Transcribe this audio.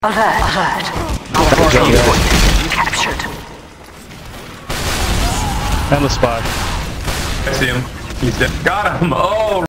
Alert. Captured. On the spot. I see him. He's dead. Got him. Oh.